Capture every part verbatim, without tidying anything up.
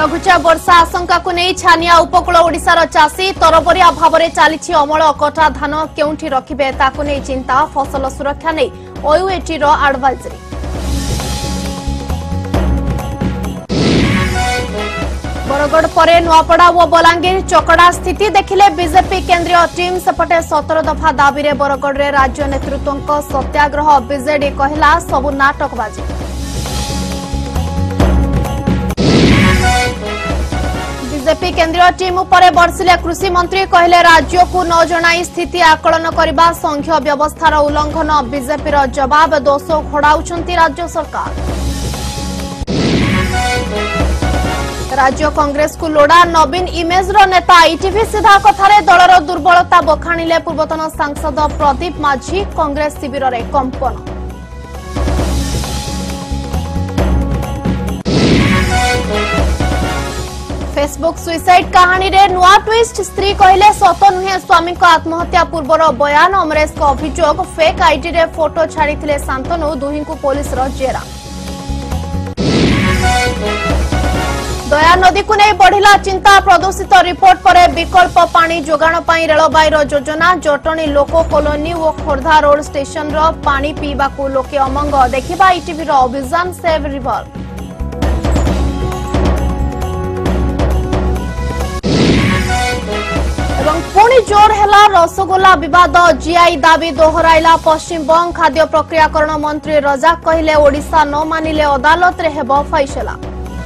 लघुचाप वर्षा आशंका को नहीं छानिया उपकूल ओडिशार चाषी तरबरिया भाव में चली अमल कटा धान केउठी रखिबे ताकु नहीं चिंता फसल सुरक्षा नहीं ओयूएटी रो एडवाइजरी। बरगढ़ परे नुआपड़ा और बलांगीर चकड़ा स्थिति देखिले बीजेपी केंद्रीय टीम सेपटे सतर दफा दाबी रे बरगढ़ रे राज्य नेतृत्व सत्याग्रह बीजेडी कहला सबु नाटकबाजी। बीजेपी केंद्रीय टीम उपरे बर्षिले कृषि मंत्री कहले राज्य को न जणाई स्थिति आकलन करने संघीय व्यवस्थार उल्लंघन बीजेपी जवाब दोष घोड़ाउछंती राज्य सरकार। राज्य कांग्रेस को लोड़ा नवीन इमेज रो नेता ईटीवी सीधा कथारे दलर दुर्बलता बखाणिले पूर्वतन सांसद प्रदीप माझी कांग्रेस शिविर रे कंपन। फेसबुक सुइसाइड कहानी रे नुआ ट्विस्ट स्त्री कहले सत नुहे स्वामी को आत्महत्या पूर्वर बयान अमरेश को अभियोग फेक आईडी रे फोटो छाड़ीथिले शांतनु दुही को पुलिस रो जेरा। दया नदी को नहीं बढ़िला चिंता प्रदूषित रिपोर्ट पर विकल्प पानी जोगाण पाई रेलबाईर योजना जटणी लोको कॉलोनी और खोर्धा रोड स्टेशन रो पानी पीवा को लोके अमंग देखिबा ईटीवी रो अभियान सेव रिवर। एवं पुणी जोर हेला रसगोला विवाद जीआई दाबी दोहराइला पश्चिमबंग खाद्य प्रक्रियाकरण मंत्री रजाक कहले ओडिशा न मानिले अदालत रे हेबो फैसला।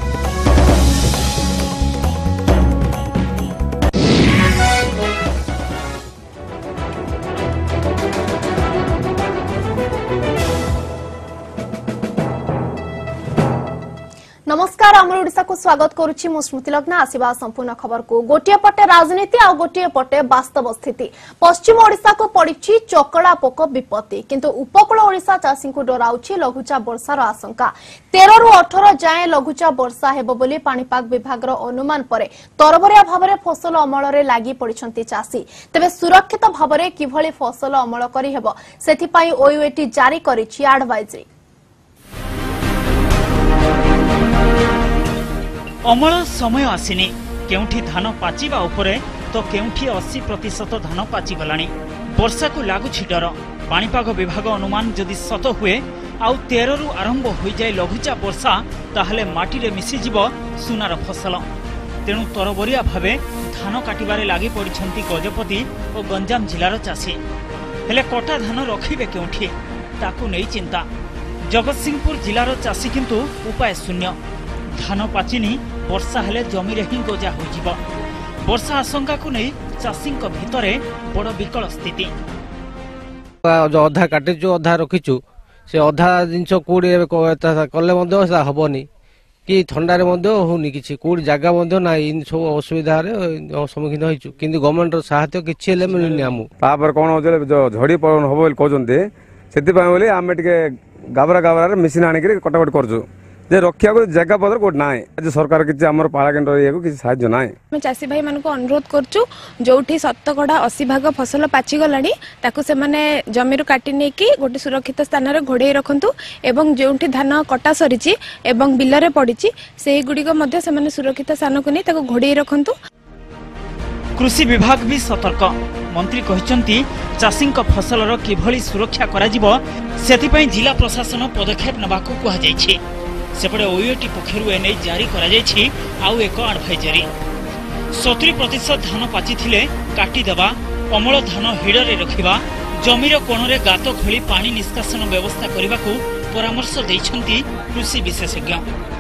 नमस्कार अमर ओडिशा को स्वागत करुछि मु स्मृति लग्न आसीबा संपूर्ण खबर को। गोटिए पटे राजनीति आ गोटिए पटे वास्तव स्थिति पश्चिम ओडिशा को पड़िछि चकड़ा पोक विपत्ति किंतु उपकूल ओडिशा चाषी को डराउछि लघुचाप वर्षार आशंका। तेरह रु अठारह जाए लघुचाप वर्षा हेबो बोली पाणीपाग विभागर अनुमान परे तरबरिया भाव में फसल अमल रे लागि पड़िछंती चाषी। तेबे सुरक्षित भाव में किभली फसल अमल करि हेबो सेथिपाई ओयूएटी जारी करिछि एडवाइजरी। अमल समय आसीनी केउठी धान पाचिबा उपरे तो केउठी अस्सी प्रतिशत धान पाची गलानी। वर्षा को लागुछि डर पाणीपाग विभाग अनुमान जदि सत हुए आउ तेरह रु आरंभ हो जाए लघुचाप वर्षा ताहले माटी रे मिसी जीव सुनार फसल। तेणु तरबरिया भावे धान काटिबारे लागि पड़िछंती गजपति और गंजाम जिलार चाषी। हेले कटा धान रखिबे केउठी ताकू नै चिंता। जगतसिंहपुर जिलार चाषी किंतु उपाय शून्य। धान पाचिनी वर्षा हेले जमी रे ही गजा हो जीव। वर्षा आशंका को नहीं चाषी भितरे बड़ विकल स्थिति। अधा काटिचु अधा रखिचु से अधा जिनस कोड़ी कले हेनी कि थंडारे होनी कि कोड़ी जगह ना इन सब असुविधा सम्मुखीन होइछु किंतु गवर्नमेंट सहायता किछि हेले मिलुनी आमु। तापर कोन होजले झड़ी पवन होबो बोली कहजंते सेति पय बोली आमे टिके गाबरा गाबरा मेसिन आनी के कटाकट करजु जे रखिया को जगह पदर कोट नाय। आज सरकार किछि हमर पाळा केंद्र ये को किछि साहाय्य नाय। मैं चासी भाई मन को अनुरोध करछु जोठी शतकड़ा अस्सी भाग फसल पाची गलानी ताकू से माने जमीरु काटी ने की गोटे सुरक्षित स्थान रे घोड़े रखंतु एवं जोठी धान कटा सरीची एवं बिल रे पड़ीची सेही गुडी को मध्ये से माने सुरक्षित स्थान को नै ताकू घोड़े रखंतु। कृषि विभाग भी सतर्क। मंत्री कहचंती चाषी फसल रो किभली सुरक्षा करा जिवो सेति पई जिला प्रशासन पदक्षेप नबाकू कुहा जायछि। सेपटे ओयूएटी पक्षरु एने जारी करा जायछि आउ एक एडवाइजरी। सत्तर प्रतिशत धान पाची थिले काटी देबा अमल धान हिडरे रखिबा जमीर कोणरे गात खोली पानी निष्कासन व्यवस्था करबाकू परामर्श दैछंती कृषि विशेषज्ञ।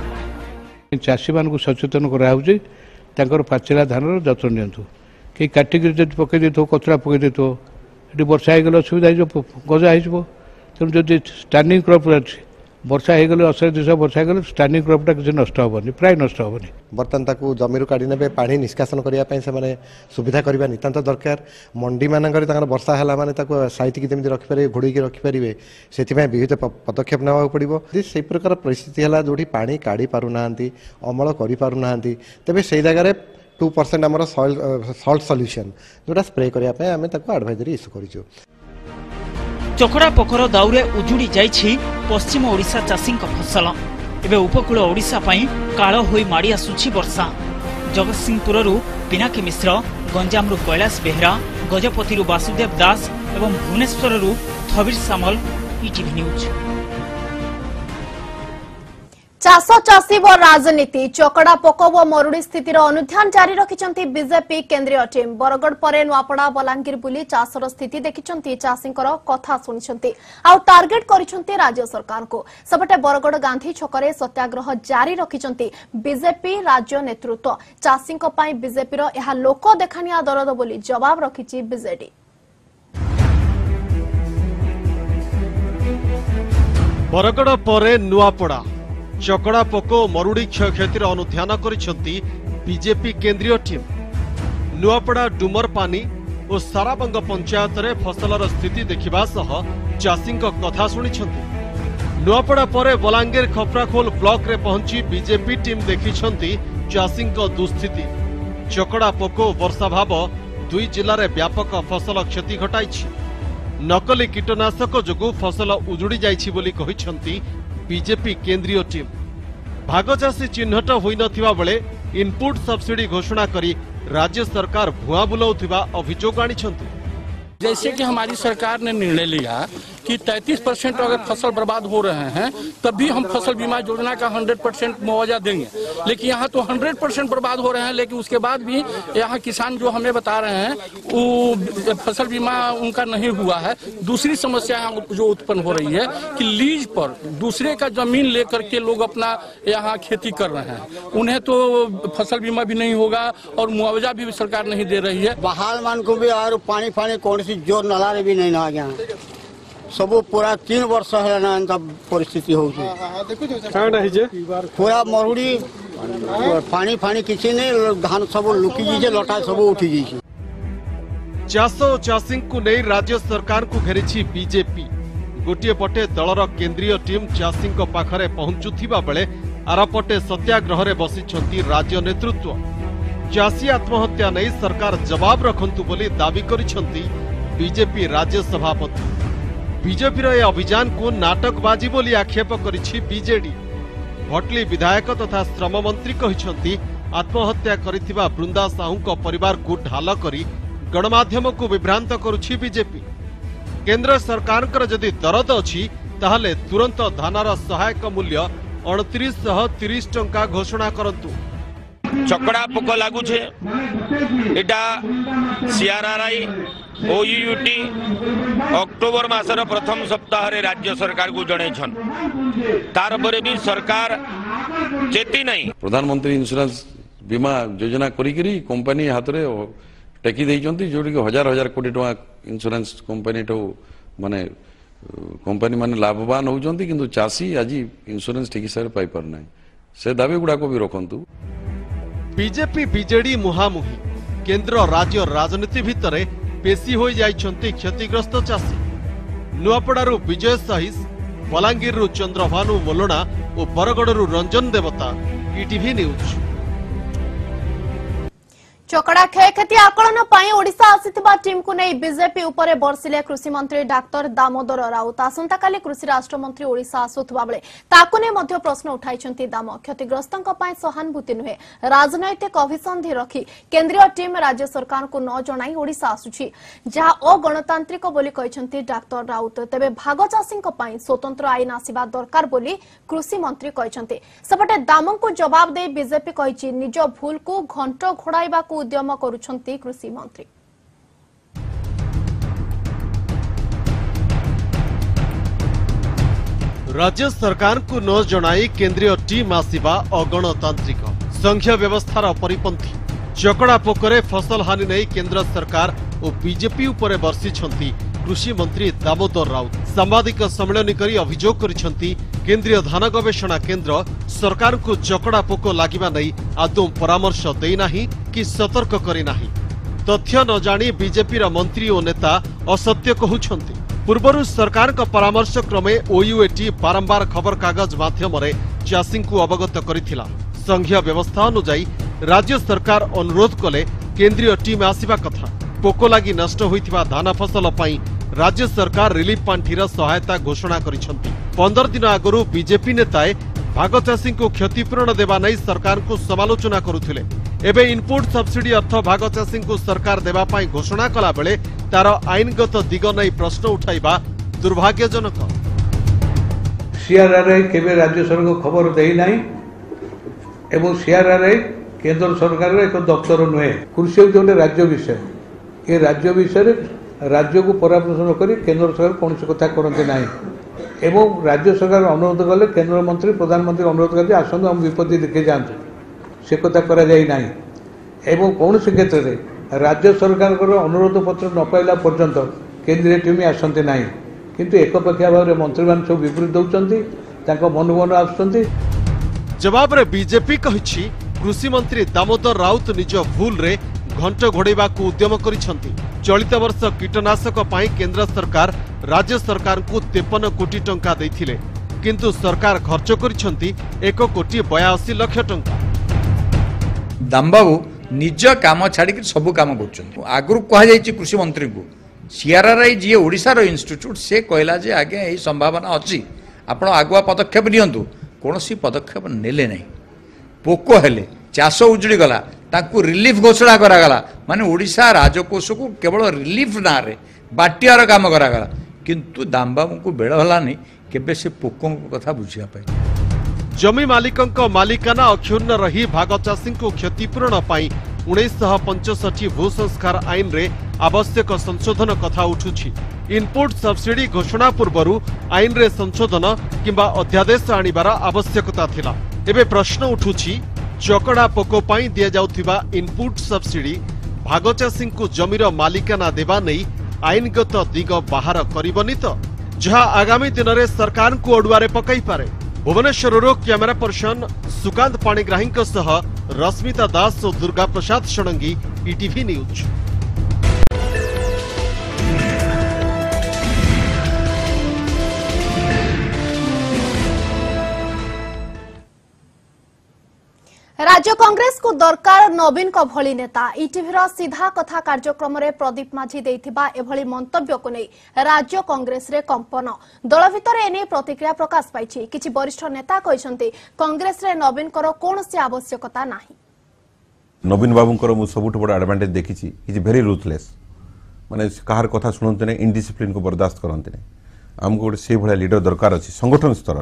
चाषी मान को सचेतन करा होउछि तांकर पाचिला धान जतन नियंतु कि काटी के जदि पके देतो कचरा पके देतो एटी वर्षा हे गेलो सुविधा जो गजा हिजबो। तेणु जदि स्टैंडिंग क्रॉप अछि वर्षा हो गले अशे दिवस वर्षा हो स्टैंडिंग क्रॉपटा किसी नष्ट हेनी प्राय नष्ट हेनी। बर्तमान ताकू जमीरु काढ़ी ने पानी निष्कासन करने से सुविधा करवा नितांत दरकार। मंडी मानक वर्षा है माने साइट की रखिपारे घोड़ी रखिपारे से विविध पदक्षेप ना पड़ो। से प्रकार परिस्थिति है जो पानी काढ़ी पारना अमल कर तेज से जगह टू परसेंट आम सल्ट सल्यूशन जोटा स्प्रे करने एडवाइजरी इश्यू कर। चकड़ा पकर दाउरे उजुड़ी जाइछि पश्चिम ओडिशा चाषी फसल। एबे उपकूल ओडिशा पई काल होई माड़ी आसुछि वर्षा। जगतसिंहपुररू पिनाकी मिश्र, गंजामरू कैलाश बेहरा, गजपतिरू वासुदेव दास एवं भुवनेश्वररू थबीर सामल, ईटीवी न्यूज। चाष चाषी व राजनीति चकड़ा पोक व मरुड़ी स्थितिर अनुध्यान जारी रखिछंती बीजेपी केंद्रीय टीम। बरगड़ परे नुआपड़ा बलांगीर बुली चाषर स्थिति देखिछंती, चाषींकर कथा सुनिछंती आउ टार्गेट करिछंती राज्य सरकार को। सबटे बरगड़ गांधी छकरे सत्याग्रह जारी रखिछंती बीजेपी राज्य नेतृत्व। चाषींक पई बीजेपीर एहा लोक देखानिया दरद बोली जवाब रखिछि बीजेडी। बरगड़ परे नुआपड़ा चकड़ा पोक मरुड़ी क्षयक्षतिर अनुध्यान करिसेंती बीजेपी केंद्रीय टीम। नुआपड़ा डुमरपानी और साराबंग पंचायत रे फसलर स्थिति देखिबा सह चाषींक कथा सुनिछंती। नुआपड़ा परे बलांगीर खपराखोल ब्लॉक रे पहुंची बीजेपी टीम देखिछंती चाषींक दुस्थिति। चकड़ा पोक वर्षाभाव दुई जिल्ला रे व्यापक फसल क्षति घटाइछि। नकली कीटनाशक जोगु फसल उजुड़ी जाइछि बोली कहिछंती बीजेपी केंद्रीय टीम। भागचाषी चिन्हट होई नथिबा बेले इनपुट सब्सिडी घोषणा करी राज्य सरकार भुआ बुलाउथिबा अभियोग आनिछंती। जैसे कि हमारी सरकार ने निर्णय लिया कि तैंतीस परसेंट अगर फसल बर्बाद हो रहे हैं तब भी हम फसल बीमा योजना का सौ परसेंट मुआवजा देंगे, लेकिन यहाँ तो सौ परसेंट बर्बाद हो रहे हैं, लेकिन उसके बाद भी यहाँ किसान जो हमें बता रहे हैं वो फसल बीमा उनका नहीं हुआ है। दूसरी समस्या यहाँ जो उत्पन्न हो रही है कि लीज पर दूसरे का जमीन लेकर के लोग अपना यहाँ खेती कर रहे हैं, उन्हें तो फसल बीमा भी नहीं होगा और मुआवजा भी सरकार नहीं दे रही है। बहाल मान को भी और पानी फानी कौन सी जोर नाला रे भी नहीं ना गया सब पूरा तीन वर्ष है ना इनका परिस्थिति हो पूरा मरुड़ी पानी फानी किसी नहीं धान सब लुकी जी लटा सब उठी जी। चाष और चाषी को नहीं राज्य सरकार को घेरी बीजेपी। गोटे पटे दलर केंद्रीय टीम चाषी पाखरे पहुंचुथिबा बेले आरपटे सत्याग्रह रे बसिछंती राज्य नेतृत्व। चाषी आत्महत्या नहीं सरकार जवाब रखंतु बोली दाबी करिछंती बीजेपी राज्य सभापति। बीजेपी रे अभियान को नाटकबाजी बोली आक्षेप करिछि बीजेडी। भटली विधायक तथा श्रम मंत्री कहिछंती आत्महत्या करिथिबा बृंदा साहू परिवार को ढाल करी गणमाध्यम को विभ्रांत करुछि बीजेपी। केंद्र सरकार जदि दरद अछि ताहले तुरंत धानर सहायक मूल्य अड़तीस सौ तीस टंका घोषणा करंतु। चकड़ा पोक लागुछे एटा सीआरआरआई ओयूटी अक्टोबर मासर प्रथम सप्ताह रे राज्य सरकार को जणे छन तार परे भी सरकार चेती नहीं। प्रधानमंत्री इंश्योरेंस बीमा योजना करी करी कंपनी हाथ रे टेकी देइचंती जोडी के हजार हजार कोटी टका इंश्योरेंस कंपनी ठो माने कंपनी माने लाभवान होउचंती, किंतु चासी आज इंश्योरेंस ठीक हिसाब पाई पर नाही। से दाबी गुडा को भी रखंतु। बीजेपी बीजेडी मुहामुही केंद्र राज्य राजनीति भितरे पेशी हो जाइछंती क्षतिग्रस्त चाषी। नुआपड़ारू विजय सहिस, बलांगीररू चंद्रभानु मोलना और बरगड़रू रंजन देवता, ईटीवी न्यूज। चकड़ा क्षयक्षति आकलन पाई ओडिशा आसिथिबा टीम को नहीं बीजेपी उपरे बरसिले कृषि मंत्री डाक्टर दामोदर राउत। आसंता काली कृषि राष्ट्र मंत्री ओडिशा आसुथबा बेले ताकु ने मध्य प्रश्न उठाइछंती दाम। क्षतिग्रस्तंक पाई सहानुभूति नुहे राजनैतिक अभिसंधि रखी केंद्रीय टीम राज्य सरकार को न जणाई ओडिशा आसुछि, जहा अगणतांत्रिक बोली कहिछंती डाक्टर राउत। तेबे भाग चाषींक पाई स्वतंत्र आईन आसिबा दरकार बोली कृषि मंत्री कहिछंती। सेपटे दाम को जवाब दे बीजेपी कहिछि निज भूल को घंट घोड़ाइबा को उद्यम करुछंती कृषि मंत्री। राज्य सरकार को न जणाई केंद्रीय टीम आसिबा अगणतांत्रिक संघीय व्यवस्थार परिपंथी। चकड़ा पोकरे फसल हानि नहीं केंद्र सरकार और बीजेपी उपरे बर्षिछंती कृषि मंत्री दामोदर राउत। सांबादिक सम्मेलन करी अभियोग करिछंती केंद्रीय धान गवेषणा केंद्र सरकार को चकड़ा पोक लागिबा नहीं आदौ परामर्श देई नाही कि सतर्क करी नाही। तथ्य न जानी बीजेपी मंत्री और नेता असत्य कहउछंती। पूर्वरु सरकार का परामर्श क्रमे ओयूएटी बारंबार खबर कागज माध्यम चाषी को अवगत करिथिला। संघीय व्यवस्था अनुसार राज्य सरकार अनुरोध कले केंद्रीय टीम आसिबा कथा। पोक लागी नष्ट होइथिबा धान फसल पई राज्य सरकार रिलीफ पांठीर सहायता घोषणा करिसंती। पंद्रह दिन आगरू बीजेपी नेताए भाग चाषी को क्षतिपूरण देवा नहीं सरकार को समालोचना करुथिले। एबे इनपुट सब्सिडी अर्थ भाग चाषी को सरकार देवा पाई घोषणा कला बेले तार आईनगत दिग नहीं प्रश्न उठाइबा दुर्भाग्यजनक। सीआरआरआई केबे राज्य सरकार को खबर देई नाही एवं सीआरआरआई केंद्र सरकार एक दफ्तर नुहे। कृषि होते राज्य विषय, ये राज्य विषय राज्य को परामर्श न करी केंद्र सरकार कौन कथा करते ना एवं राज्य सरकार अनुरोध कले केंद्र मंत्री प्रधानमंत्री अनुरोध करते आसतु हम विपत्ति देखे जातु से कथा करा जाई नाही एवं कौन से क्षेत्र में राज्य सरकार अनुरोध पत्र न पाइला पर्यंत केंद्रीय टीम आसते ना किंतु एकपक्षिया भाव में मंत्री मान सब विवृत दौरान मनोवन आसुंच। जवाब रे बीजेपी कहिछि कृषि मंत्री दामोदर राउत निज भूल रे घंट घोड़ेबा को उद्यम करिसंती। चलित वर्ष कीटनाशक पाई केंद्र सरकार राज्य सरकार को तेपन कोटी टंका देथिले किंतु सरकार खर्च करिसंती एक कोटी बयासी लाख टंका। दामबाबू निज काम छाड़ी सब काम कर आगु कह कृषि मंत्री को सीआरआरआई जी ओडिशा रो इंस्टीट्यूट से कहला जे आगे यही संभावना अच्छी आपण आगुआ पदक्षेप नियंतु कौन पदक्षेप नेले नहीं। पोक हेले चाष उजुड़ी गला ताकू रिलीफ घोषणा करागला माने ओडिशा राजकोष को केवल रिलीफ ना रे बाटियार काम करागला किंतु दामबाबू को बेड़ हलानी केबे से पोकों कथा बुझिया पाई। जमी मालिकंक मालिकाना अक्षुण्ण रही भाग चाषी को क्षतिपूरण पाई उन्नीस पंचषठी भू संस्कार आईन रे आवश्यक संशोधन कथा उठुछि। इनपुट सब्सिडी घोषणा पूर्वरु आईन रे संशोधन किंबा अध्यादेश आनिबार आवश्यकता थिला। एबे प्रश्न उठुछि चकड़ा पोको पाई दिया जाउथिबा इनपुट सब्सिडी भाग चाषी को जमीर मालिकाना देवा नहीं आईनगत दिग बाहर करबनी तो जहा आगामी दिन में सरकार को अडुआरे पकई पारे। भुवनेश्वर कैमेरा पर्सन सुकांत पाणिग्राही सह रश्मिता दास और दुर्गा प्रसाद षडंगी ईटीवी न्यूज। राज्य कांग्रेस को दरकार नवीन को भली नेता। ईटीवी सीधा कथा कार्यक्रम रे प्रदीप माझी देथिबा एभली मंतव्य को नहीं राज्य कांग्रेस रे कंपन दल भितर एने प्रतिक्रिया प्रकाश पाइछि। किछि वरिष्ठ नेता कहिसंती कांग्रेस रे नवीन कर कोनोसी आवश्यकता नाही। नवीन बाबूंकर मु सबुठ बड़ एडवांटेज देखिछि इज वेरी रूथलेस माने कहार कथा सुनते ने इनडिसिप्लिन को बर्दाश्त करते ने हमको गोटे से भलिया लीडर दरकार अछि संगठन स्तर।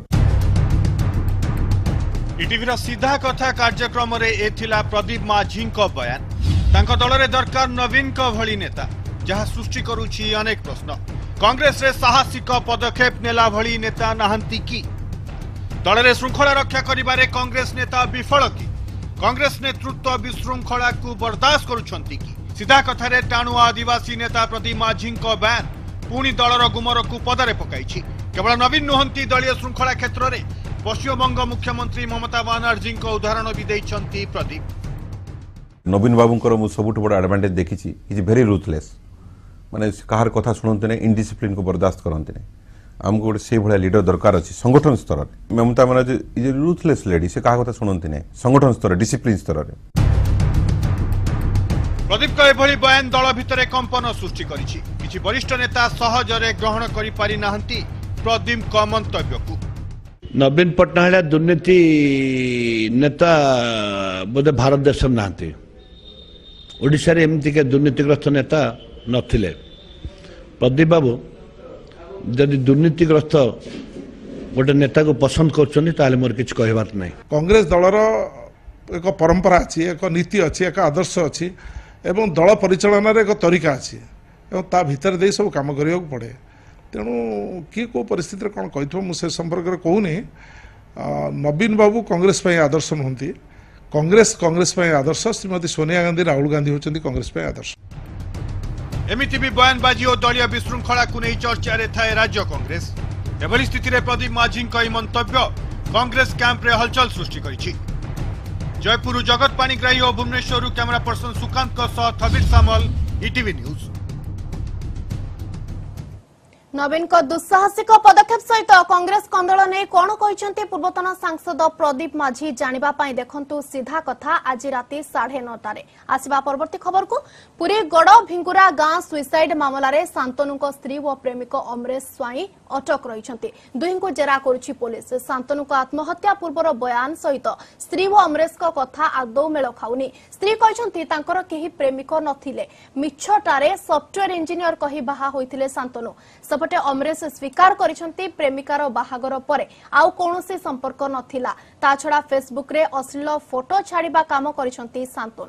ईटीवी सीधा कथा कार्यक्रम रे एथिला प्रदीप माझी बयान तांको दल रे दरकार नवीन को भली नेता जहा सृष्टि करूछि अनेक प्रश्न। कांग्रेस रे साहसिक पदक्षेप नेला भली नेता नाहंती की दल रे श्रृंखला रक्षा करिबारे कांग्रेस नेता विफल की कांग्रेस नेतृत्व विशृंखला को बर्दाश्त करुछंती की सीधा कथा रे टाणुआ आदिवासी नेता प्रदीप माझी बयान पुणी दलर गुमर को पदारे पकाइछि। केवल नवीन नुहंती दलीय श्रृंखला क्षेत्र रे पश्चिमबंग मुख्यमंत्री ममता बानार्जी को उदाहरण भी देइछंती प्रदीप। नवीन बाबूंकर मु सबुठ बड़ एडवांटेज देखिछि इज वेरी रूथलेस माने कहार कथा सुनते ने इनडिसिप्लिन को बर्दाश्त करते ने हमको गोटे से भलिया लीडर दरकार अछि संगठन स्तर रे। Mamata Banerjee is ruthless lady से कहा कथा सुनते ने संगठन स्तर डिसिप्लिन स्तर रे। प्रदीप को एभली बयान दल भितर कंपन सृष्टि करिछि। किछि वरिष्ठ नेता सहजरे ग्रहण करि पारि नाहंती प्रदीप को मंतव्य को। नवीन पट्टनायक दुर्नीति नेता बोधे भारत देश ना ओडिशा रे एमती के दुर्नीतिग्रस्त नेता नथिले। प्रदीप बाबू जदि दुर्नीतिग्रस्त गोटे नेता को पसंद कर मोर किछ कहबार नहीं। कांग्रेस दलर एक परंपरा अच्छी एक नीति अच्छी एक आदर्श अच्छी एवं दल परिचालन एक तरीका अच्छी एवं ता भितर दे सब काम करिया पड़े। तेणु किए को परिस्थिति कौन कही मुझे संपर्क में कहूनी नवीन बाबू कांग्रेस आदर्श नुहति कांग्रेस कांग्रेस आदर्श श्रीमती सोनिया गांधी राहुल गांधी होती कांग्रेस आदर्श। एमिति भी बयानबाजी और दलीय विशृंखला को नहीं चर्चा थाए राज्य कांग्रेस। एभली स्थिति रे प्रदीप माझी मंतव्य कांग्रेस कैंप रे हलचल सृष्टि करिछि। जयपुर जगत पाणिग्राही और भुवनेश्वर कैमेरा पर्सन सुकांत थबिर सामल ईटीवी न्यूज। नवीन को दुस्साहसिक पदक्षेप सहित कांग्रेस कंदल ने कौन कहते पूर्वतन सांसद प्रदीप माझी जानिबा पाई देखंतु सीधा कथा आज राति साढ़े नौटारे आसिबा परवर्ती खबर को पुरी गड़ भिंगुरा गां सुइसाइड मामला रे शांतनु स्त्री व प्रेमिक अमरेश स्वाई अटक रही दुही को जेरा करुछि पुलिस शांतनु आत्महत्या पूर्वर बयान सहित स्त्री व अमरेश को कथा आदौ मेल खाउनी स्त्री कहते तांकर केही प्रेमिक नथिले मिछटारे सॉफ्टवेयर इंजीनियर कही बाहा होइथिले शांतनु सेपटे अमरेश स्वीकार करिसंती प्रेमिकार बाहागर परे आउ कोनोसी संपर्क नथिला ता छडा फेसबुक रे अश्लील फोटो छाड़िबा काम करिसंती शांतनु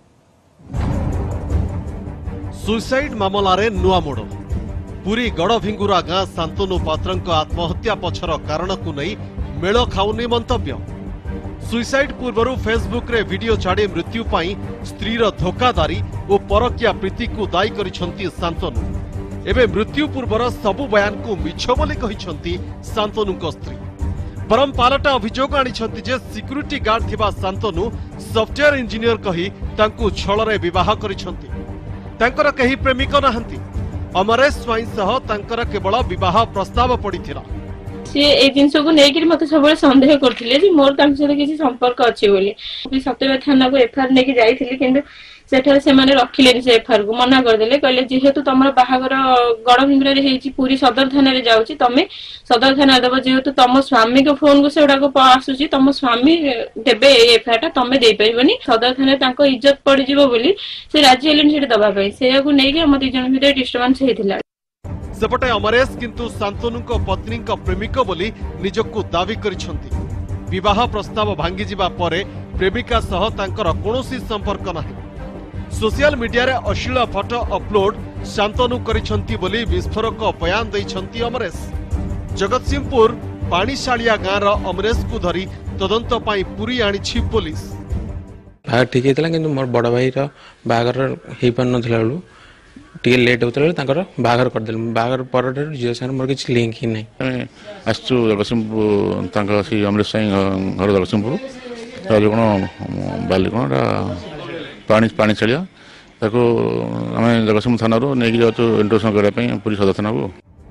सुसाइड मामला रे नुआ मोड़ पुरी गड़भिंगुरा गां शांतनु पात्रंक आत्महत्या पछर कारण को नहीं मेल खाउनी मंतव्य सुसाइड पूर्व फेसबुक रे वीडियो छाड़ी मृत्यु पाई स्त्रीर धोखादारी और परकिया प्रीति को दायी करिसंती शांतनु एबे मृत्यु पूर्वर सबु बयान को मिछ बोली कहिसंती शांतनु स्त्री परम पालटा अभियोग आनिछंती जे सिक्यूरिटी गार्ड थिबा शांतनु सॉफ्टवेयर इंजीनियर कही तांकु छଳରେ विवाह करिसंती तांकर कही प्रेमिक नाहंती अमरेश स्वाई सह तांकर केवल विवाह प्रस्ताव पड़िथिला सी ए जिनस को नेकिर मते सबले संदेह करथिले जे मोर तांक सहित किछि संपर्क अछि बोली सत्यवे थाना को एफआईआर नेकी जाइथिले किंतु सेठा से माने रखिलेनी से एफआईआर को मना कर देले कहले जेहेतु तमर बाहागर गड़भिंगुरा रे हेची पूरी सदर थाना रे जाउची तमे सदर थाना देबो जेहेतु तम स्वामी के फोन को सेडा को आसुची तम स्वामी देबे एफआईआर ता तमे देई परिबनी सदर थाना तांको इज्जत पड़ी जिवो बोली से राज्य एलेन सेठ दबा पई से को नेकी हम दी जन भितर डिस्टर्बेंस हेतिला सेपटे अमरेश किंतु शांतनु पत्नी प्रेमिक बोली निजको दावी करिसंती विवाह प्रस्ताव भांगी जिबा परे प्रेमिका सह तांकर कोनोसी संपर्क नाही सोशल मीडिया रे अश्लील फोटो अपलोड शांतनु करिसंती बोली विस्फोरक बयान दैछंती अमरेश जगतसिंहपुर पानीशालिया गाँव रो अमरेश को धरी तदंत पाई पुरी आनिछि पुलिस बाहर ठीक हेतला किंतु मोर बड़ भाई रो बागर हेइ पन नथला लु टी लेट होता तांकर बागर कर देल बागर पर जियो सान मोर किछ लिंक ही नै आसु जगतसिंहपुर तांकर सी अमरेश साई घर जगतसिंहपुर ताले कोन बाली कोन पानी पानी चलिया ताको आमे जगतसिंहपुर थाना रो नेकी जातो इंट्रोडक्शन करे पई पुलिस सदस्य ना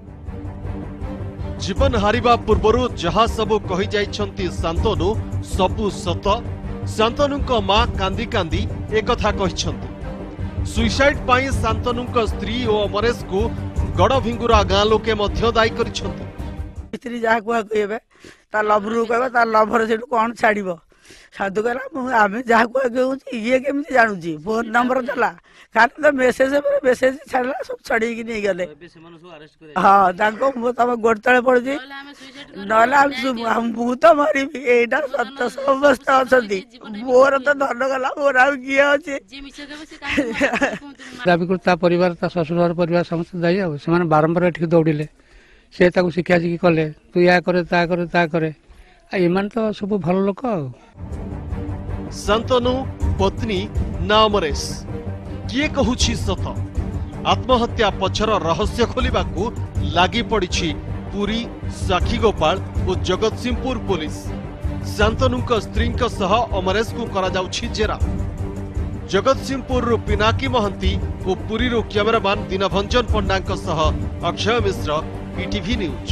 जीवन हारिबा पूर्वरु जहा सबु कहि जाइछंती शांतनु सबु सत शांतनुक मां कांदी कांदी एकथा कहिछंती सुइसाइड पाई शांतनु स्त्री और अमरेश को गड़भिंगुरा गाँ लोके मध्य दायी करिसंती स्त्री जहा कुआ कहबे ता लवरु कहबे ता लवर सेटु कोन छाड़िबो साधु कहला आमे जहा कुआ कहउची ये केमति जानउची फोन नंबर दला खाली तो मेसेज पर मेसेज छाड़ला सब छड़ी कि नहीं गले हां ताको मो तम गोडतळे पड़जी नला हम भूत मारी एटा सत्य समस्त असंती मोर तो धन गला मोर आ किए अछि दाबी परिवार ता ससुर परिवार समस्त दाई आ से बारंबार ठीक दौड़िले से ताको शिक्षा जी कले तू या करे ता करे ता करे आ इमान तो सब भल लोक शांतनु पत्नी ना अमरेश किए कहुछि सत आत्महत्या पछर रहस्य खोलिबाकू लागि पड़िछि पुरी साखीगोपाल और जगतसिंहपुर पुलिस शांतनु स्त्री सह अमरेश को करा जाउछि जेरा जगतसिंहपुर पिनाकी महंती और पुरी कैमरामैन दीनभंजन पंडा सह अक्षय मिश्र ईटीवी न्यूज।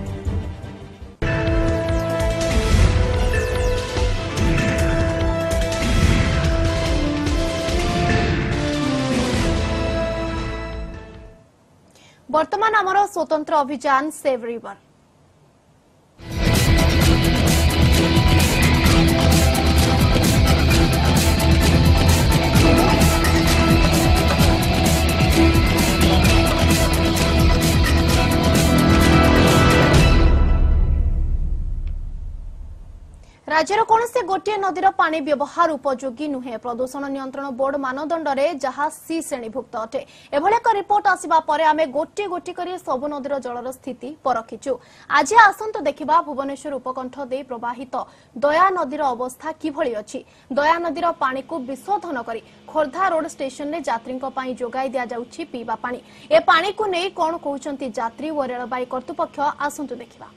वर्तमान आमर स्वतंत्र अभियान सेव रिवर राज्यर कौन से गोटे नदीर पानी व्यवहार उपयोगी नुहे प्रदूषण नियंत्रण बोर्ड मानदंड में जहाँ सी श्रेणीभुक्त अटे एभली एक रिपोर्ट आसिबा परे आमे गोटे गोटे करी सबु नदीर जलर स्थिति परखिचु आज आसंतु देखिबा भुवनेश्वर उपकंठ दे प्रवाहित दया नदीर अवस्था किभली अछि दया नदीर पानी को विशोधन करी खोर्धा रोड स्टेशन रे यात्री जोगाई दिया जाउछि पीवा पानी ए पानी को नै कोन कहउचंती यात्री व रेलबाई कर्तृपक्ष आसंतु देखिबा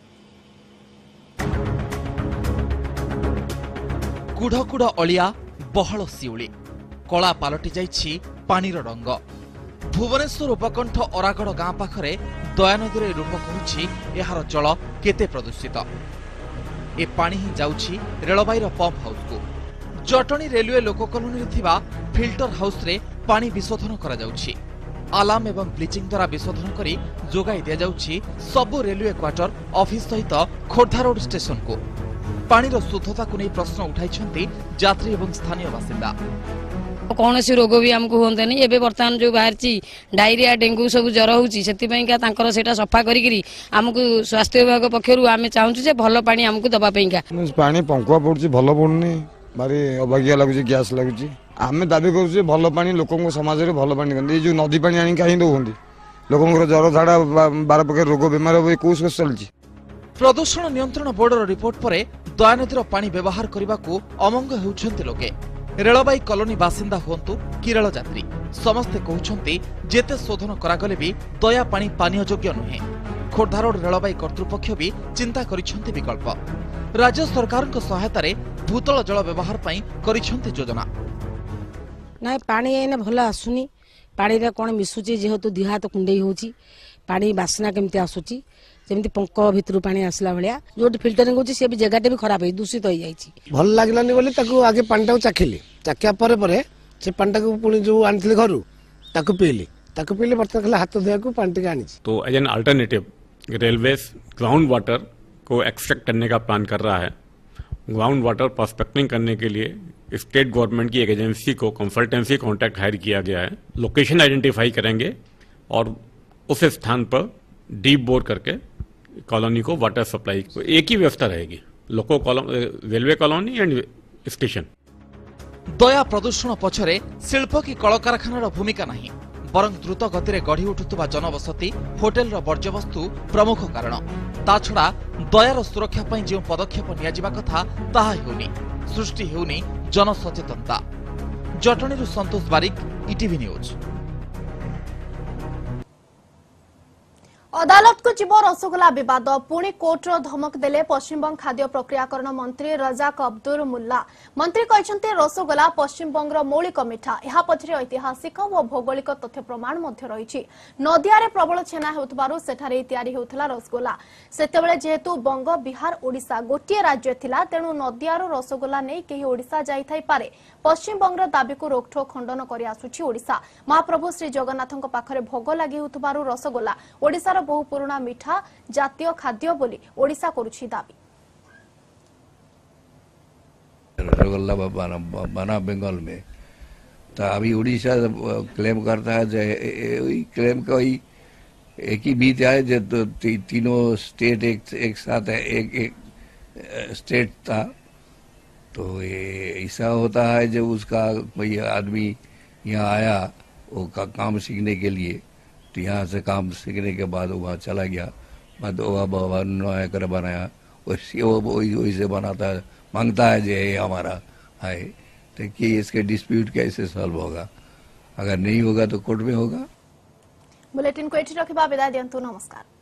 कुढ़ कुढ़ अलिया बहल शिउली कला पालटि जाइछि पानीर रंग भुवनेश्वर उपकंठ अरागड़ गाँ पाखरे दयानदी रूप कहूछि एहार जल केते प्रदूषित। ए पानी ही जाउछि रेलबाईर पंप हाउस को। जटणी रेलवे लोक कॉलोनी थिबा फिल्टर हाउस रे पानी विशोधन करा जाउछि। आलाम एवं ब्लीचिंग द्वारा विशोधन करी जोगाई दिया जाउछि सबु रेलवे क्वार्टर ऑफिस सहित खोर्धा रोड स्टेशन को। पानीर शुद्धता को नहीं प्रश्न उठाइछन्ति यात्री एवं स्थानीय बासिंदा। कौन सी रोग भी आमको होते नहीं एबे बर्तमान जो बाहर डायरिया डेंगू सब ज्वर होउछि सेति का तांकर सेटा सफा करी आमको स्वास्थ्य विभाग पक्षरु आमे चाहूछु जे भलो पानी आमको दबा पईका। पानी पंकुआ पड़ुछि भलो पड़ुनी भारी अभागिया लागुछि गैस लागुछि। आमे दाबी करूछु भलो पानी लोकन समाज रे भलो पानी गंदी जो नदी पानी आनी काहे दोहंदी लोकन ज्वर झाड़ा बार प्रकार रोग बीमार होबे कोस कोस चलछि। प्रदूषण नियंत्रण बोर्डर रिपोर्ट परे दयानदीर पानी व्यवहार करने को अमंग होउछन्ति लोके। रेलबाई कॉलोनी बासिंदा हुंतु कि रेल यात्री समस्ते कहउछन्ति जेते शोधन करागले भी दया पानी पानीय योग्य नुहे। खोर्धा रोड रेलबाई कर्तृपक्ष भी चिंता करिछन्ति विकल्प। राज्य सरकार सहायता रे भूतल जल व्यवहार पई करिछन्ति योजना। ना पानी एने भला आसुनी पानी रे कोन मिसुची जेहेतु दुई हाथ कुंडई होउची पानी बासना केमती आसुची जेमती पंक भितर पानी आसला भलिया जो फिल्टरिंग होची से भी जगहटे भी खराब है दूषित हो जाईची। भल लागलानी बोली ताकू आगे पानी चाखिली चाखिया परे परे से पानी टाकू पुणी जो आनिथिले घरु ताकू पीली ताकू पीले बर्तन खाली हाथ धोया को पानी टिके आनिछि। तो as an alternative railways ground water को एक्सट्रैक्ट करने का प्लान कर रहा है। ग्राउंड वाटर प्रोस्पेक्टिंग करने के लिए स्टेट गवर्नमेंट की एक एजेंसी को कंसल्टेंसी कॉन्ट्रैक्ट हायर किया गया है। लोकेशन आइडेंटिफाई करेंगे और उस स्थान पर डीप बोर करके कॉलोनी को वाटर सप्लाई को एक ही व्यवस्था रहेगी loco railway colony and station. दया प्रदूषण पछरे शिल्प की कलकारखानार भूमिका नहीं बरं द्रुत गति गढ़ी उठुवा जनबसती होटेल वर्ज्यवस्तु प्रमुख कारण। ता छड़ा दयार सुरक्षा पई जो पदक्षेप नियाजिबा कथा ताहा हेउनी सृष्टि हेउनी जनसचेतनता। जटणीरू संतोष बारिक ईटीवी न्यूज। अदालत को जीव रसगोला विवाद पुणी कोर्टर धमक देले पश्चिमबंग खाद्य प्रक्रियाकरण मंत्री रजाक अब्दुल मुल्ला। मंत्री कहते रसगोला पश्चिमबंग मौलिक मिठा यह पछरे ऐतिहासिक और भौगोलिक तथ्य प्रमाण मध्य रही। नदिया रे प्रबल छेना हेउतबारु सेठारे तैयारी हेउथला रसगोला सेतेबेले जेहेतु बंग बिहार ओडिशा गोटे राज्य थिला तेणु नदियार रसगोला नै केही ओडिशा जाई थाई पारे। पश्चिमबंगर दाबी को रोकठोक खंडन करि आसुछि ओडिशा। महाप्रभु श्री जगन्नाथଙ୍କ पाखरे भोग लागि हेउतबारु रसगोला ओडिशार बहु पुराना मिठा जातीय खाद्य बोली ओडिशा करुछि दाबी। रसगोल्ला बना, बना बंगाल में तो अभी उड़ीसा क्लेम करता है जो क्लेम का ही एक ही बीत है जो तो ती, तीनों स्टेट एक एक साथ है एक एक स्टेट था। तो ये ऐसा होता है जब उसका कोई आदमी यहाँ आया वो का काम सीखने के लिए तो यहाँ से काम सीखने के बाद वहाँ चला गया बाद वो नया कर बनाया वैसे वो वही वही से बनाता है मांगता है जो ये हमारा है। तो कि इसके डिस्प्यूट कैसे सॉल्व होगा अगर नहीं होगा तो कोर्ट में होगा। बुलेटिन को एठी रखिबा विदाय दियंतु नमस्कार।